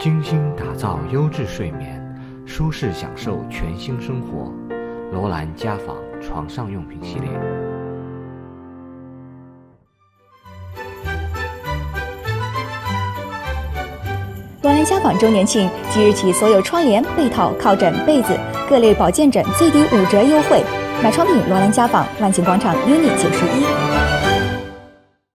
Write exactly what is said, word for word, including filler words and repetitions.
精心打造优质睡眠，舒适享受全新生活。罗兰家纺床上用品系列。 罗兰家纺周年庆即日起，所有窗帘、被套、靠枕、被子各类保健枕最低五折优惠。买床品罗兰家纺，万锦广场 Uni 九十一。